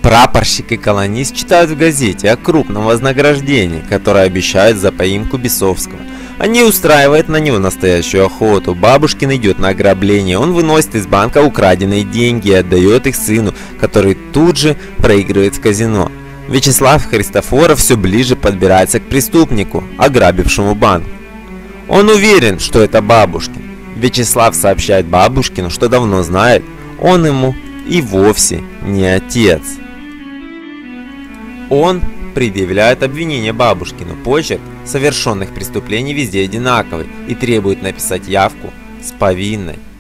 Прапорщик и колонист читают в газете о крупном вознаграждении, которое обещают за поимку Бесовского. Они устраивают на него настоящую охоту. Бабушкин идет на ограбление. Он выносит из банка украденные деньги и отдает их сыну, который тут же проигрывает в казино. Вячеслав Христофоров все ближе подбирается к преступнику, ограбившему банк. Он уверен, что это Бабушкин. Вячеслав сообщает Бабушкину, что давно знает, он ему и вовсе не отец. Он предъявляет обвинение Бабушкину. Почерк совершенных преступлений везде одинаковый и требует написать явку с повинной.